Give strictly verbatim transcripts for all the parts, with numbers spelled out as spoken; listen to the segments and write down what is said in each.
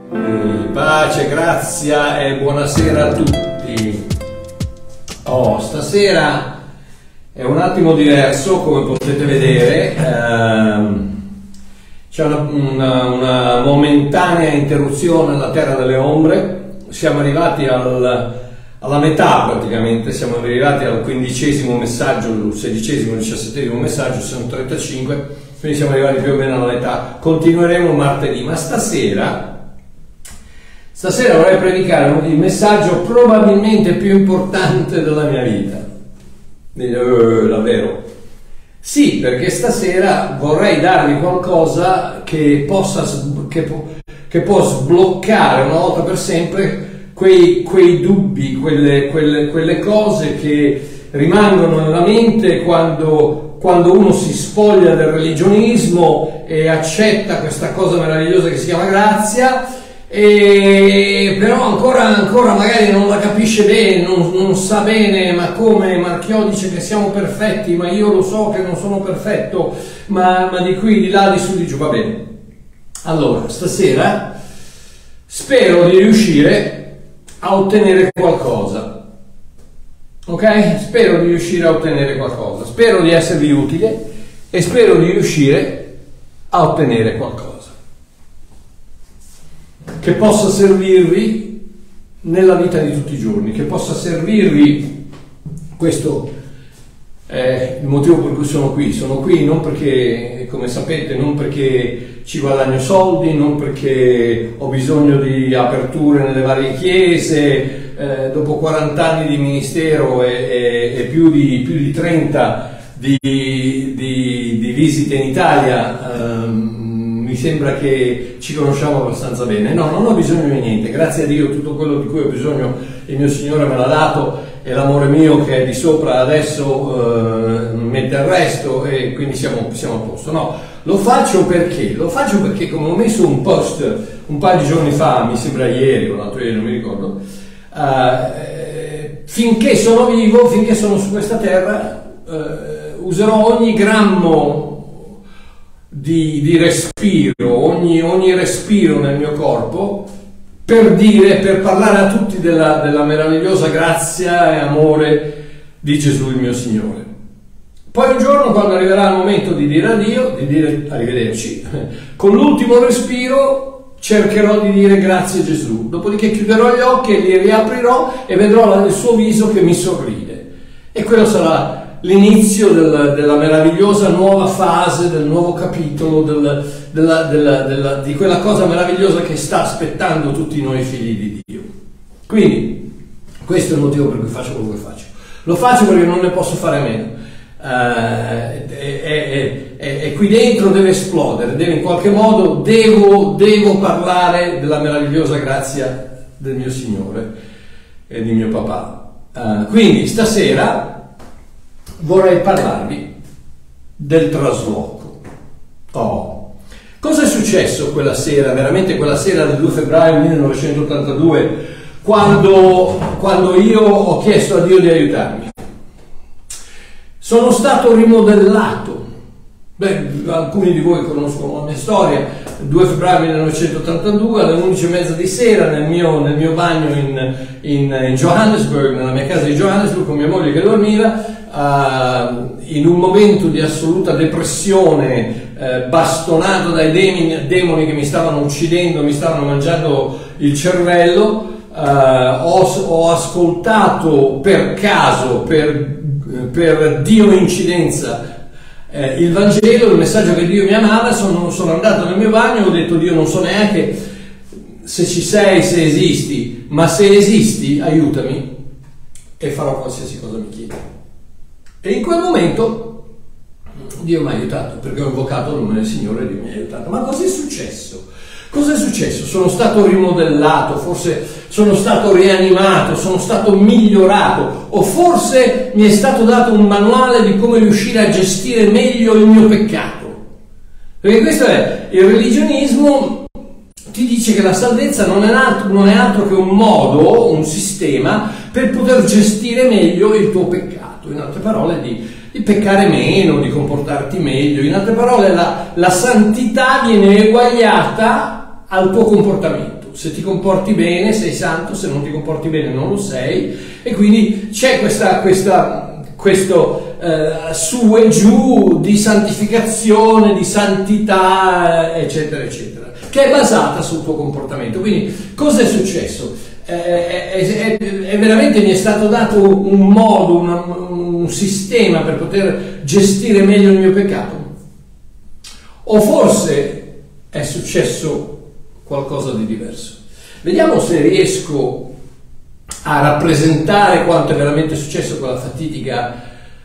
Pace, grazia e buonasera a tutti. Oh, stasera è un attimo diverso, come potete vedere. Ehm, c'è una, una, una momentanea interruzione alla terra delle ombre. Siamo arrivati al, alla metà praticamente, siamo arrivati al quindicesimo messaggio, il sedicesimo, il diciassettesimo messaggio, sono trentacinque, quindi siamo arrivati più o meno alla metà. Continueremo martedì, ma stasera Stasera vorrei predicare il messaggio probabilmente più importante della mia vita. Uh, davvero? Sì, perché stasera vorrei darvi qualcosa che possa che può, che può sbloccare una volta per sempre quei, quei dubbi, quelle, quelle, quelle cose che rimangono nella mente quando, quando uno si spoglia del religionismo e accetta questa cosa meravigliosa che si chiama grazia. E però ancora, ancora magari non la capisce bene, non, non sa bene, ma come Marchiò dice che siamo perfetti, ma io lo so che non sono perfetto, ma, ma di qui, di là, di su, di giù, va bene. Allora, stasera spero di riuscire a ottenere qualcosa, ok? Spero di riuscire a ottenere qualcosa, spero di esservi utile e spero di riuscire a ottenere qualcosa che possa servirvi nella vita di tutti i giorni, che possa servirvi. Questo è il motivo per cui sono qui. Sono qui non perché, come sapete, non perché ci guadagno soldi, non perché ho bisogno di aperture nelle varie chiese. Eh, dopo quaranta anni di ministero e, e, e più, di, più di trenta di, di, di visite in Italia, ehm, mi sembra che ci conosciamo abbastanza bene. No, non ho bisogno di niente, grazie a Dio tutto quello di cui ho bisogno il mio Signore me l'ha dato e l'amore mio che è di sopra adesso eh, mette al resto e quindi siamo, siamo a posto. No, lo faccio perché? Lo faccio perché, come ho messo un post un paio di giorni fa, mi sembra ieri o l'altro ieri, non mi ricordo, eh, finché sono vivo, finché sono su questa terra, eh, userò ogni grammo Di, di respiro, ogni, ogni respiro nel mio corpo per dire, per parlare a tutti della, della meravigliosa grazia e amore di Gesù il mio Signore. Poi un giorno, quando arriverà il momento di dire addio, di dire arrivederci, con l'ultimo respiro cercherò di dire grazie Gesù, dopodiché chiuderò gli occhi e li riaprirò e vedrò il suo viso che mi sorride e quello sarà l'inizio del, della meravigliosa nuova fase, del nuovo capitolo, del, della, della, della, di quella cosa meravigliosa che sta aspettando tutti noi figli di Dio. Quindi, questo è il motivo per cui faccio quello che faccio. Lo faccio perché non ne posso fare a meno. Uh, e, e, e, e qui dentro deve esplodere, deve in qualche modo, devo, devo parlare della meravigliosa grazia del mio Signore e di mio papà. Uh, quindi, stasera vorrei parlarvi del trasloco. Oh, cosa è successo quella sera, veramente quella sera del due febbraio millenovecentottantadue, quando, quando io ho chiesto a Dio di aiutarmi? Sono stato rimodellato. Beh, alcuni di voi conoscono la mia storia. due febbraio millenovecentottantadue alle undici e mezza di sera nel mio, nel mio bagno in, in, in Johannesburg, nella mia casa di Johannesburg, con mia moglie che dormiva, Uh, in un momento di assoluta depressione, uh, bastonato dai demoni, demoni che mi stavano uccidendo, mi stavano mangiando il cervello, uh, ho, ho ascoltato per caso, per, per Dio incidenza, uh, il Vangelo, il messaggio che Dio mi amava. Sono, sono andato nel mio bagno e ho detto: Dio, non so neanche se ci sei, se esisti, ma se esisti aiutami e farò qualsiasi cosa mi chiedi. E in quel momento Dio mi ha aiutato, perché ho invocato il nome del Signore e Dio mi ha aiutato. Ma cosa è successo? Cosa è successo? Sono stato rimodellato, forse sono stato rianimato, sono stato migliorato, o forse mi è stato dato un manuale di come riuscire a gestire meglio il mio peccato. Perché questo è il religionismo. Ti dice che la salvezza non è altro, non è altro che un modo, un sistema per poter gestire meglio il tuo peccato. In altre parole, di, di peccare meno, di comportarti meglio. In altre parole, la, la santità viene eguagliata al tuo comportamento. se ti comporti bene sei santo, se non ti comporti bene non lo sei, e quindi c'è questa, questa, questo eh, su e giù di santificazione, di santità, eccetera, eccetera, che è basata sul tuo comportamento. Quindi cosa è successo? Eh, è, è, è veramente mi è stato dato un modo, una, un sistema per poter gestire meglio il mio peccato? O forse è successo qualcosa di diverso? Vediamo se riesco a rappresentare quanto è veramente successo quella fatidica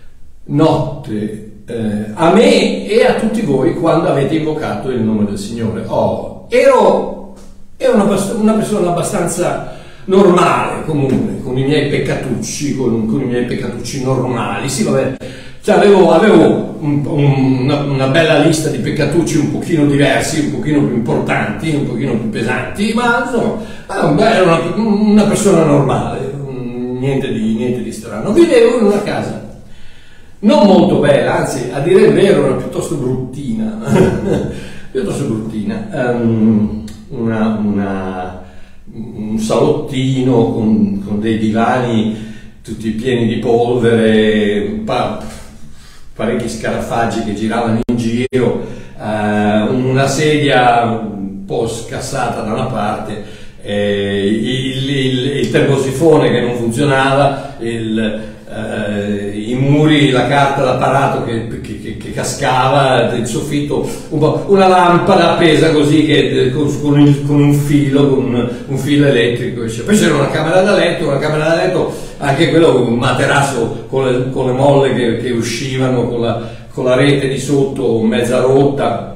notte eh, a me e a tutti voi quando avete invocato il nome del Signore. Oh, ero, ero una, una persona abbastanza normale, comune, con i miei peccatucci, con, con i miei peccatucci normali. Sì, vabbè, cioè avevo, avevo un, un, una, una bella lista di peccatucci un pochino diversi, un pochino più importanti, un pochino più pesanti, ma insomma ero una, una persona normale, niente di, niente di strano. Vivevo in una casa non molto bella, anzi a dire il vero era piuttosto bruttina, piuttosto bruttina, um, una, una, un salottino con, con dei divani tutti pieni di polvere, pa, parecchi scarafaggi che giravano in giro, uh, una sedia un po' scassata da una parte, eh, il, il, il termosifone che non funzionava, il, uh, i muri, la carta d'apparato che, che, che cascava, il soffitto, un po', una lampada appesa così che, con, con, il, con un filo, con un filo elettrico. Poi c'era una camera da letto, una camera da letto, anche quello un materasso con le, con le molle che, che uscivano, con la, con la rete di sotto mezza rotta,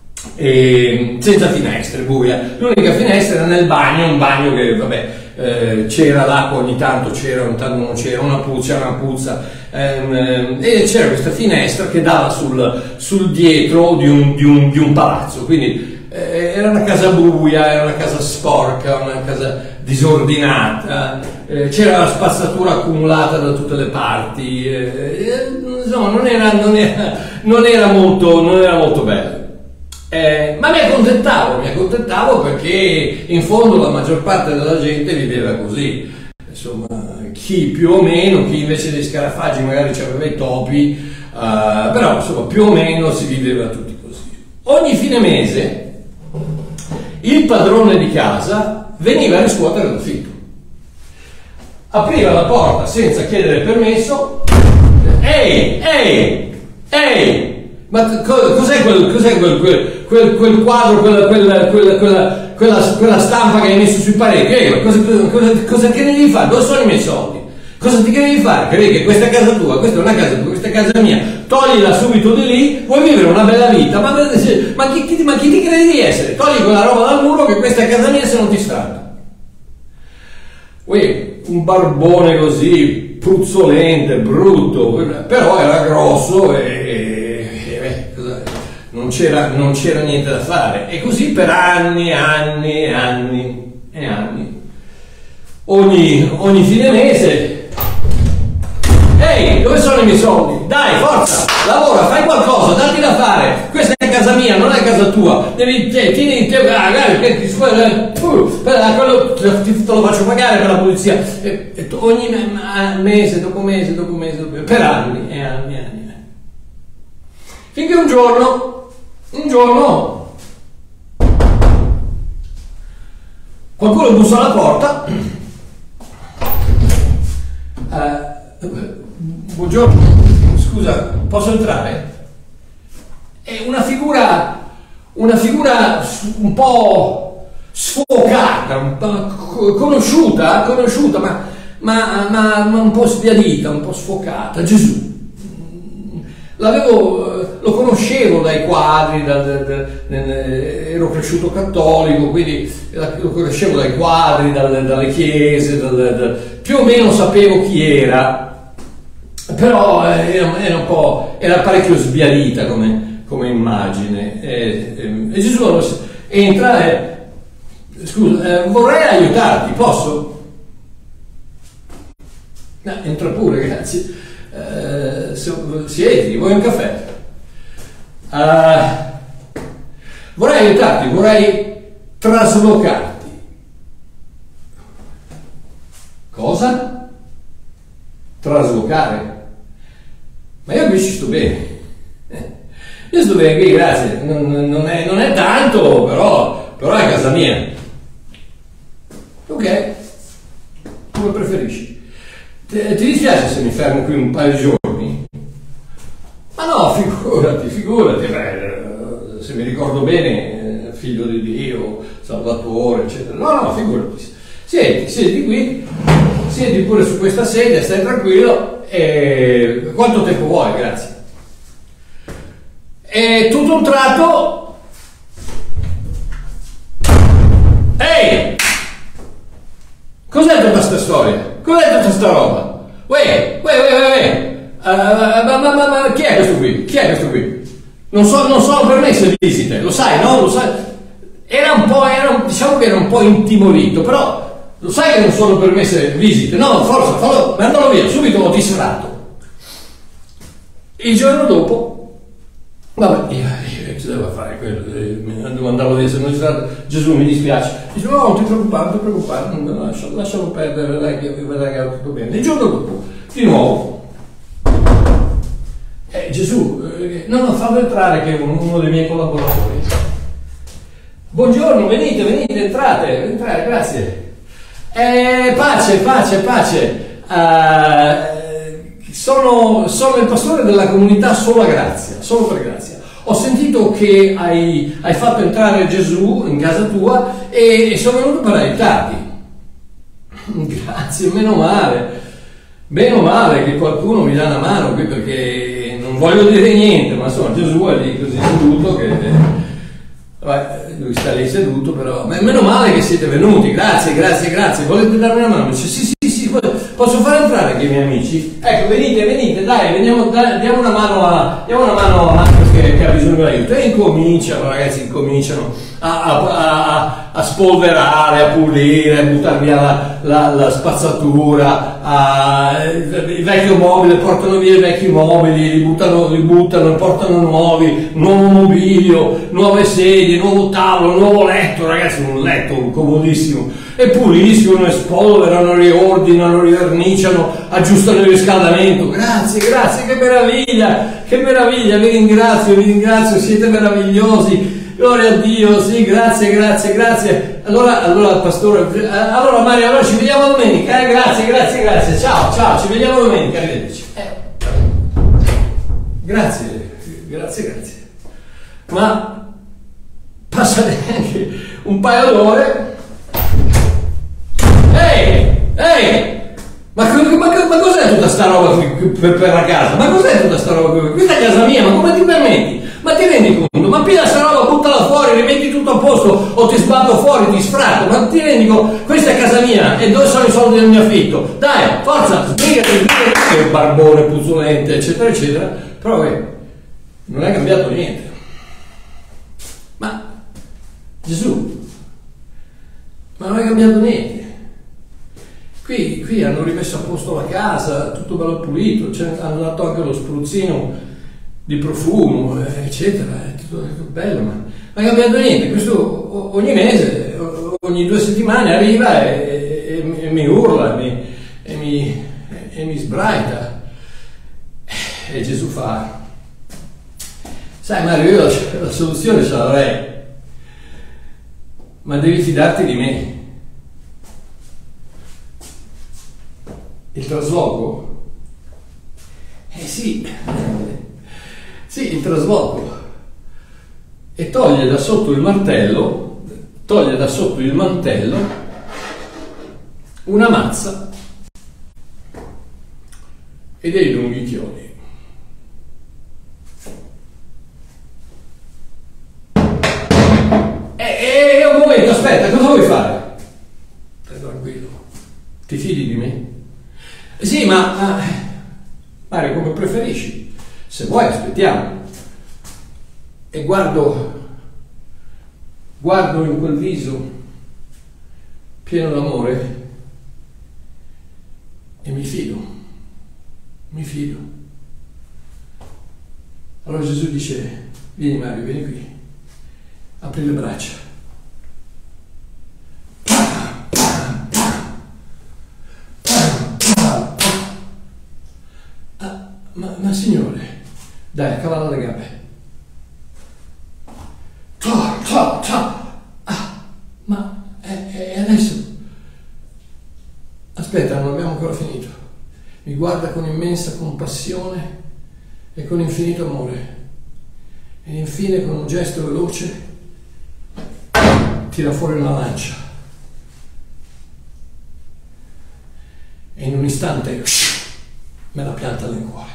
e senza finestre, buia. L'unica finestra era nel bagno, un bagno che vabbè, eh, c'era l'acqua ogni tanto, c'era ogni tanto non c'era, una puzza, una puzza, ehm, e c'era questa finestra che dava sul, sul dietro di un, di, un, di un palazzo, quindi eh, era una casa buia, era una casa sporca, una casa disordinata, eh, c'era la spazzatura accumulata da tutte le parti, eh, insomma non era, non era, non era, molto, non era molto bello. Eh, ma mi accontentavo, mi accontentavo perché in fondo la maggior parte della gente viveva così, insomma, chi più o meno, chi invece dei scarafaggi magari aveva i topi, uh, però insomma più o meno si viveva tutti così. Ogni fine mese il padrone di casa veniva a riscuotere l'affitto, apriva la porta senza chiedere permesso. Ehi, ehi, ehi, ma cos'è quel, cos'è quel, quel, quel, quel quadro, quella, quella, quella, quella, quella, quella stampa che hai messo sui pareti? Eh, cosa, cosa, cosa che devi fare? Dove sono i miei soldi? Cosa ti devi fare? Credi che questa è casa tua, questa è una casa tua, questa è casa mia, toglila subito di lì, vuoi vivere una bella vita, ma, ma, chi, chi, ma chi ti credi di essere? Togli quella roba dal muro che questa è casa mia se non ti strano. Uè, un barbone così, puzzolente, brutto, però era grosso e... Non c'era, non c'era niente da fare, e così per anni e anni e anni e anni. Ogni, ogni fine mese, ehi, dove sono i miei soldi? Dai, forza, lavora, fai qualcosa, datti da fare, questa è casa mia, non è casa tua, devi, tieni, te, quello te lo faccio pagare per la polizia, e, e ogni mese, dopo mese, dopo mese, dopo mese, per anni e anni e anni. Finché un giorno, un giorno, qualcuno bussa alla porta. Uh, buongiorno, scusa, posso entrare? È una figura, una figura un po' sfocata, un po' conosciuta, conosciuta, ma, ma, ma, ma un po' sbiadita, un po' sfocata. Gesù. L'avevo, lo conoscevo dai quadri, da, da, da, da, ero cresciuto cattolico, quindi lo conoscevo dai quadri, da, dalle chiese, da, da, da, più o meno sapevo chi era, però era, era un po', era parecchio sbiadita come, come immagine. E, e, e Gesù entra e, scusa, eh, vorrei aiutarti, posso? No, entra pure, grazie. Uh, siedi, vuoi un caffè? Uh, vorrei aiutarti, vorrei traslocarti Cosa? Traslocare. Ma io qui ci sto bene. Io sto bene qui, grazie. Non, non, è, non è tanto, però, però è casa mia. Ok, come preferisci. Ti, ti dispiace se mi fermo qui un paio di giorni? Ma no, figurati, figurati. Beh, se mi ricordo bene, figlio di Dio, Salvatore, eccetera. No, no, figurati. Siedi, siedi qui, siedi pure su questa sedia, stai tranquillo. E quanto tempo vuoi, grazie. E tutto un tratto, ehi, cos'è tutta questa storia? Cos'è tutta questa roba? Uè, uè, uè, uè, uh, ma, ma, ma, ma chi è questo qui? Chi è questo qui? Non, so, non sono permesse visite, lo sai, no? Lo sai? Era un po', era, diciamo che era un po' intimorito, però lo sai che non sono permesse visite? No, forza, fallo, mandalo via, subito ho distratto. Il giorno dopo, vabbè, io, io che devo fare quello? Eh, andavo a dire, se non c'era Gesù, mi dispiace. Dice, no, non ti preoccupare, non ti preoccupare, non, lascialo, lascialo perdere, dai, che vedrai che va tutto bene. Il giorno dopo, di nuovo, eh, Gesù, eh, no, no, fallo entrare che è uno dei miei collaboratori. Buongiorno, venite, venite, entrate, entrate, grazie. Eh, pace, pace, pace. Uh, sono, sono il pastore della comunità Sola Grazia, solo per grazia. Ho sentito che hai, hai fatto entrare Gesù in casa tua e, e sono venuto per aiutarti. Grazie, meno male. Meno male che qualcuno mi dà una mano qui, perché non voglio dire niente, ma insomma Gesù è lì così seduto che... Vabbè, lui sta lì seduto, però meno male che siete venuti, grazie, grazie, grazie. Volete darmi una mano? Dice, sì, sì, sì, posso far entrare anche i miei amici? Ecco, venite, venite, dai, veniamo, dai, diamo una mano a diamo una mano a Marco che, che ha bisogno di aiuto. E incominciano, ragazzi, incominciano a, a, a, a spolverare, a pulire, a buttare via la, la, la spazzatura, a, il vecchio mobile, portano via i vecchi mobili, li buttano, li buttano, portano nuovi, nuovo mobilio, nuove sedie, nuovo tavolo, nuovo letto, ragazzi, un letto comodissimo, e puliscono, e spolverano, riordinano, riverniciano, aggiustano il riscaldamento. Grazie, grazie, che meraviglia, che meraviglia, vi ringrazio, vi ringrazio, siete meravigliosi. Gloria a Dio, sì, grazie, grazie, grazie. Allora, allora, pastore, allora Mario, allora ci vediamo domenica, eh? Grazie, grazie, grazie. Ciao, ciao, ci vediamo domenica, arrivederci. Eh. Grazie, grazie, grazie. Ma passa neanche un paio d'ore. Ehi, ehi, ma, ma, ma cos'è tutta sta roba qui per, per la casa? Ma cos'è tutta sta roba qui? Questa è casa mia, ma come ti permetti? Ma ti rendi conto? Ma piglia sta roba, buttala fuori, rimetti tutto a posto, o ti sbatto fuori, ti sfratto, ma ti rendi conto? Questa è casa mia, e dove sono i soldi del mio affitto? Dai, forza, sbrigati, sbrigati, che barbone, puzzolente, eccetera, eccetera. Però eh, non è cambiato niente. Ma Gesù, ma non è cambiato niente. Qui, qui hanno rimesso a posto la casa, tutto bello pulito, cioè, hanno dato anche lo spruzzino di profumo, eccetera, è tutto, è tutto bello, ma non è cambiato niente. Questo ogni mese, ogni due settimane arriva e, e, e mi urla, e mi, e, mi, e mi sbraita. E Gesù fa, sai Mario, io la, la soluzione ce l'avrei, ma devi fidarti di me. Il trasloco? Eh sì, sì, il trasloco. E toglie da sotto il martello, toglie da sotto il mantello una mazza e dei lunghi chiodi. E, e un momento, aspetta, cosa vuoi fare? Stai tranquillo, ti fidi di me? Sì, ma, ma Mario, come preferisci? Se vuoi aspettiamo. E guardo, guardo in quel viso pieno d'amore e mi fido, mi fido. Allora Gesù dice, vieni Mario, vieni qui, apri le braccia. Ma Signore, dai, accavalla le gambe. Ta, ta, ta. Ah, ma e adesso? Aspetta, non abbiamo ancora finito. Mi guarda con immensa compassione e con infinito amore. E infine, con un gesto veloce, tira fuori una lancia. E in un istante me la pianta nel cuore.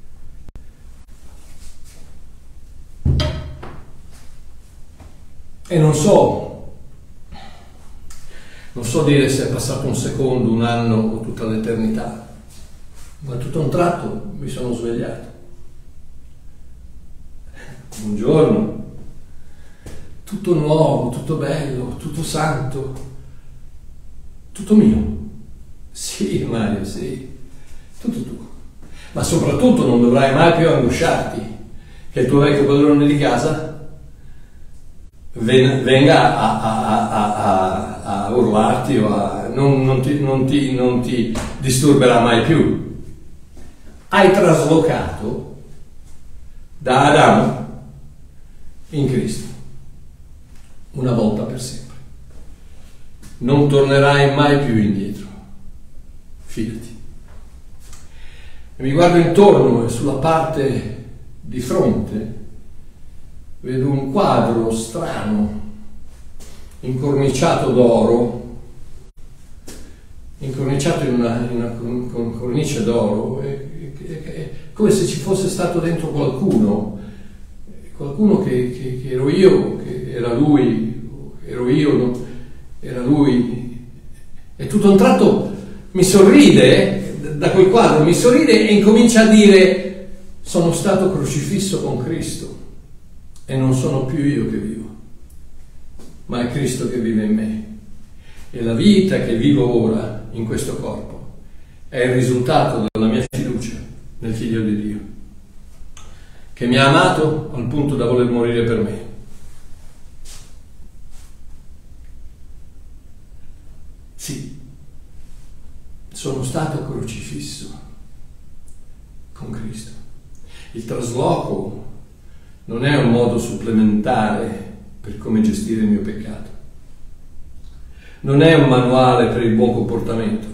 E non so, non so dire se è passato un secondo, un anno o tutta l'eternità, ma tutto a un tratto mi sono svegliato. Un giorno, tutto nuovo, tutto bello, tutto santo, tutto mio. Sì, Mario, sì, tutto tu. Ma soprattutto non dovrai mai più angosciarti che il tuo vecchio padrone di casa venga a, a, a, a, a urlarti o a, non, non, ti, non, ti, non ti disturberà mai più. Hai traslocato da Adamo in Cristo, una volta per sempre. Non tornerai mai più indietro, fidati. E mi guardo intorno e sulla parte di fronte vedo un quadro strano, incorniciato d'oro, incorniciato in una, in una con, con cornice d'oro, e, e, e, come se ci fosse stato dentro qualcuno, qualcuno che, che, che ero io, che era lui, ero io, no? Era lui, e tutto a un tratto mi sorride, da quel quadro mi sorride e incomincia a dire: sono stato crocifisso con Cristo. E non sono più io che vivo, ma è Cristo che vive in me. E la vita che vivo ora in questo corpo è il risultato della mia fiducia nel Figlio di Dio, che mi ha amato al punto da voler morire per me. Sì, sono stato crocifisso con Cristo. Il trasloco non è un modo supplementare per come gestire il mio peccato. Non è un manuale per il buon comportamento.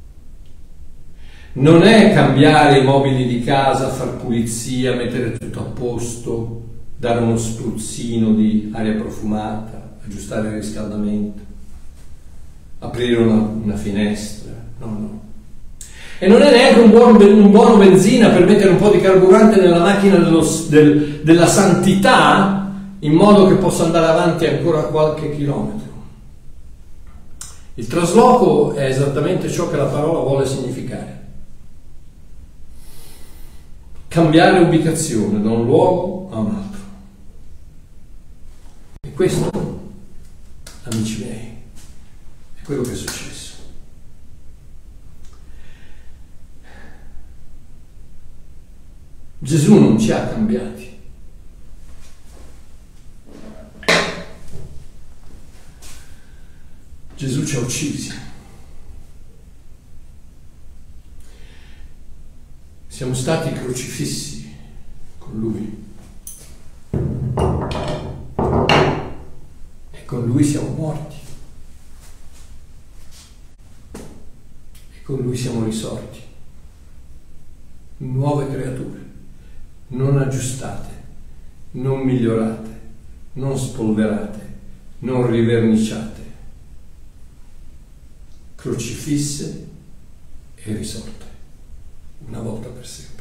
Non è cambiare i mobili di casa, far pulizia, mettere tutto a posto, dare uno spruzzino di aria profumata, aggiustare il riscaldamento, aprire una, una finestra. No, no. E non è neanche un buono, un buono benzina per mettere un po' di carburante nella macchina dello, del, della santità, in modo che possa andare avanti ancora qualche chilometro. Il trasloco è esattamente ciò che la parola vuole significare. Cambiare ubicazione da un luogo a un altro. E questo, amici miei, è quello che è successo. Gesù non ci ha cambiati. Gesù ci ha uccisi. Siamo stati crocifissi con Lui. E con Lui siamo morti. E con Lui siamo risorti. Nuove creature. Non aggiustate, non migliorate, non spolverate, non riverniciate, crocifisse e risorte, una volta per sempre.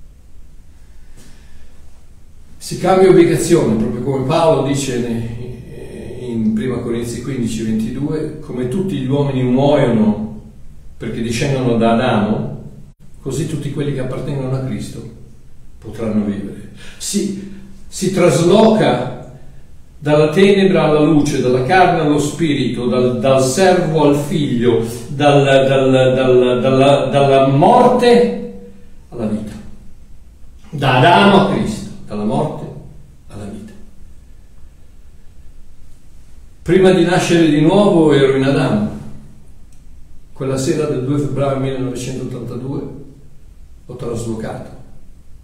Si cambia ubicazione, proprio come Paolo dice in prima Corinzi quindici ventidue, come tutti gli uomini muoiono perché discendono da Adamo, così tutti quelli che appartengono a Cristo potranno vivere. Si, si trasloca dalla tenebra alla luce, dalla carne allo spirito, dal, dal servo al figlio, dal, dal, dal, dalla, dalla morte alla vita, da Adamo a Cristo, dalla morte alla vita. Prima di nascere di nuovo ero in Adamo. Quella sera del due febbraio millenovecentottantadue ho traslocato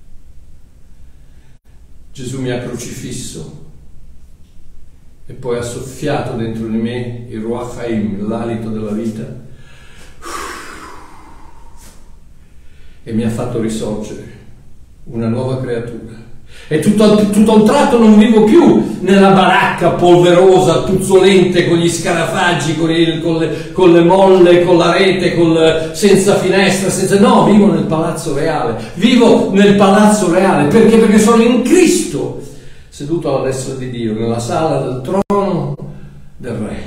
Gesù mi ha crocifisso e poi ha soffiato dentro di me il Ruach Haim, l'alito della vita, e mi ha fatto risorgere una nuova creatura. E tutto, tutto a un tratto non vivo più nella baracca polverosa, puzzolente, con gli scarafaggi, con, il, con, le, con le molle, con la rete, con, senza finestra, senza... No, vivo nel palazzo reale. Vivo nel palazzo reale. Perché? Perché sono in Cristo, seduto alla destra di Dio, nella sala del trono del Re.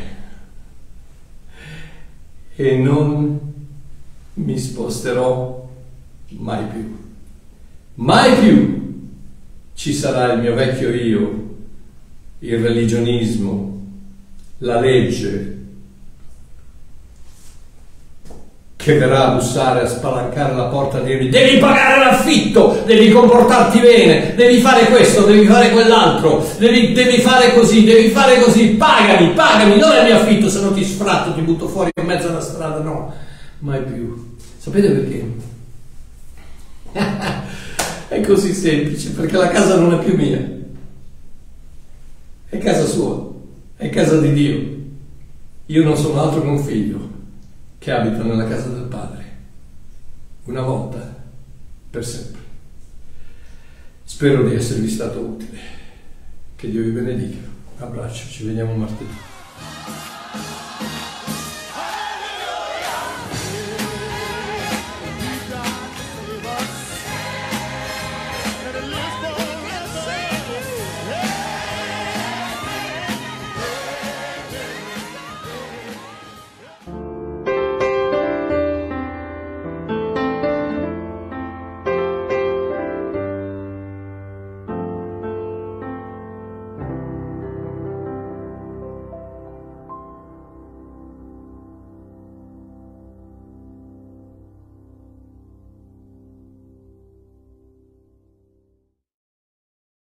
E non mi sposterò mai più. Mai più ci sarà il mio vecchio io, il religionismo, la legge, che verrà a bussare, a spalancare la porta e dirmi: devi pagare l'affitto, devi comportarti bene, devi fare questo, devi fare quell'altro, devi, devi fare così, devi fare così, pagami, pagami, dov'è il mio affitto, se no ti sfratto, ti butto fuori in mezzo alla strada. No, mai più. Sapete perché? È così semplice, perché la casa non è più mia, è casa sua, è casa di Dio. Io non sono altro che un figlio che abita nella casa del Padre, una volta, per sempre. Spero di esservi stato utile. Che Dio vi benedica. Un abbraccio, ci vediamo martedì.